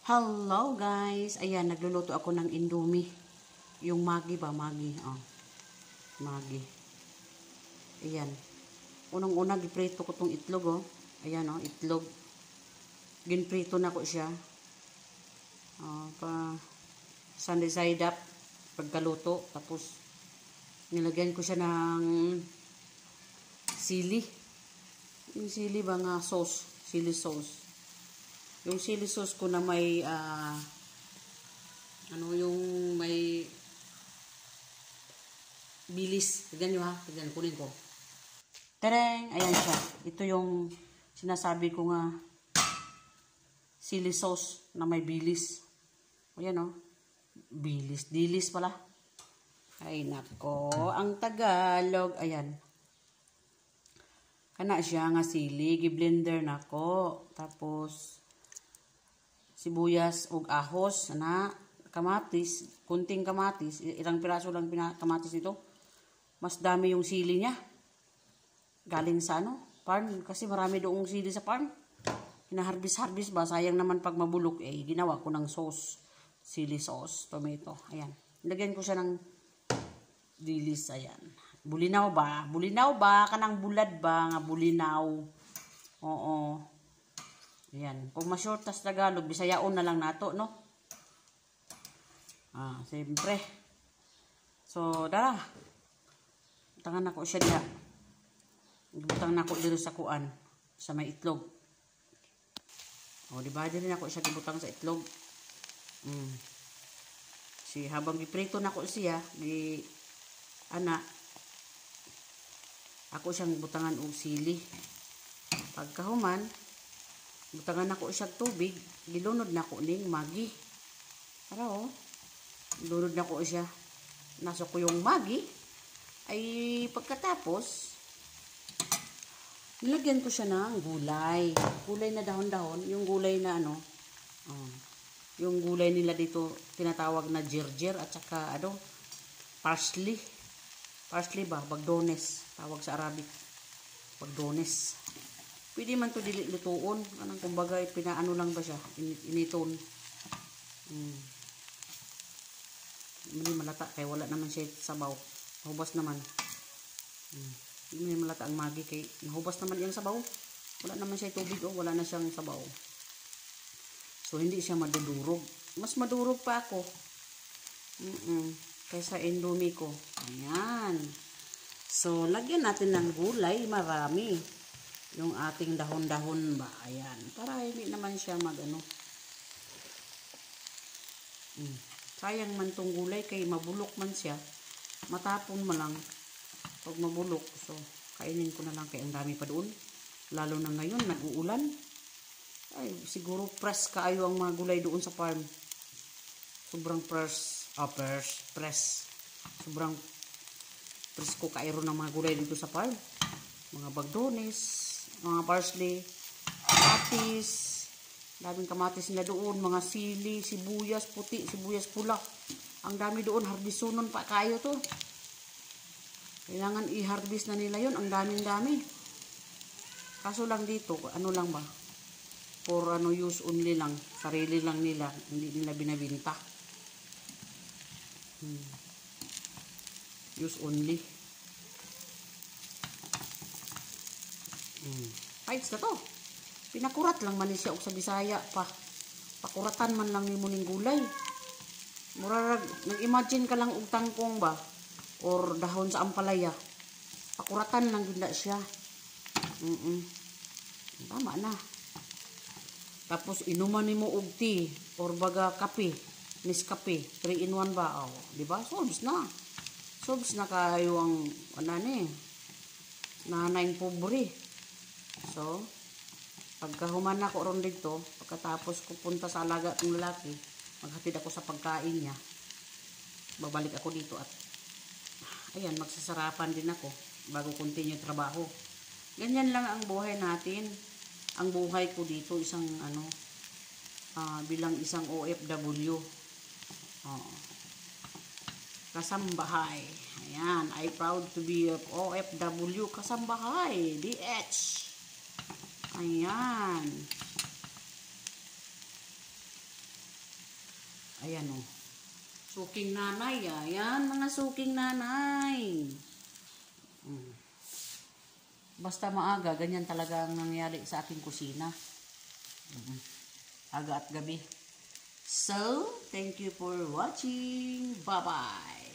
Hello guys! Ayan, nagluluto ako ng Indomie. Yung Maggi ba? Maggi. Oh. Maggi. Ayan. Unang-una, giprito ko tong itlog, oh. Ayan, oh, itlog. Ginprito na ko siya. Oh, sunday side up. Pagkaluto. Tapos, nilagyan ko siya ng sili. Yung sili ba nga sauce? Sili sauce. Yung chili sauce ko na may yung may bilis. Tignan nyo ha. Tignan, kunin ko. Tereng! Ayan siya. Ito yung sinasabi ko nga chili sauce na may bilis. Ayan o. Bilis. Dilis pala. Ay nako. Ang Tagalog. Ayan. Kana siya nga sili. Gi-blender nako. Tapos sibuyas ug ahos na kamatis, kunting kamatis, ilang piraso lang kamatis nito. Mas dami yung sili niya. Galing sa farm kasi marami doong sili sa farm. Hinaharbis-harbis ba, sayang naman pag mabulok ginawa ko ng sauce, sili sauce, tomato. Ayan. Lagyan ko siya ng dilis, ayan. Bulinaw ba? Bulinaw ba? Kanang bulad ba nga bulinaw? Oo. Ayan. Kung ma-short tas Tagalog, Bisayaon na lang nato, no? Siyempre. So, dara. Butangan na ko siya diha. Butang na ko dito sa kuan. Sa may itlog. O, diba? Dito na ko siya gibutang sa itlog. Habang giprito na ko siya, ako siyang butangan og sili. Pagkahuman, butangan ako siya tubig, gilunod na ko ning Maggi. Para lunod na ko siya. Nasa ko yung Maggi. Ay pagkatapos, nilagyan ko siya ng gulay. Gulay na dahon-dahon. Yung gulay na yung gulay nila dito, tinatawag na jirjir at saka parsley. Parsley ba? Bagdones. Tawag sa Arabic. Bagdones. Pwede man to dili lutuon. Anong kumbaga, pinaano lang ba siya? Initon. Hindi malata. Kaya wala naman siya sabaw. Hubas naman. Hindi malata ang Maggi. Kaya nahubas naman yung sabaw. Wala naman siya tubig. Wala na siyang sabaw. So, hindi siya madudurog. Mas madurog pa ako. Kaysa Indomie ko. Ayan. So, lagyan natin ng gulay. Marami. Yung ating dahon-dahon ba. Ayan. Para hindi naman siya sayang man tong gulay kay mabulok man siya. Matapon mo lang. Pag mabulok. So, kainin ko na lang kay ang dami pa doon. Lalo na ngayon, nag-uulan. Ay, siguro press kaayo ang mga gulay doon sa farm. Sobrang press. Sobrang presko kaayo ng mga gulay dito sa farm. Mga bagdones, mga parsley, kamatis, daming kamatis nila doon, mga sili, sibuyas puti, sibuyas pula. Ang dami doon, harbisunon pa kayo to. Kailangan i-harvest na nila yon, ang daming-dami. Kaso lang dito, lang ba? For use only lang, sarili lang nila, hindi nila binabinta. Use only. Fights na to. Pinakurat lang man siya og sa Bisaya pa. Pakuratan man lang ni mo ning gulay. Murag nag-imagine ka lang og tangkong ba or dahon sa ampalaya. Pakuratan lang gid siya. Tama na. Tapos inuman nimo og tea or baga kape, Nescafe, 3 in 1 ba? Di ba? Solves na. Solves na kayo ang nanay pobre. So, pagkahuman na ko ron dito, pagkatapos ko punta sa alaga ng lalaki, maghatid ako sa pagkain niya. Babalik ako dito at ayan, magsasarapan din ako bago continue trabaho. Ganyan lang ang buhay natin. Ang buhay ko dito, isang bilang isang OFW. Kasambahay. Ayan, I proud to be OFW kasambahay. DH. Ayan. Ayan o. Suking nanay. Ayan, mga suking nanay. Basta maaga, ganyan talaga ang nangyari sa aking kusina. Aga at gabi. So, thank you for watching. Bye-bye.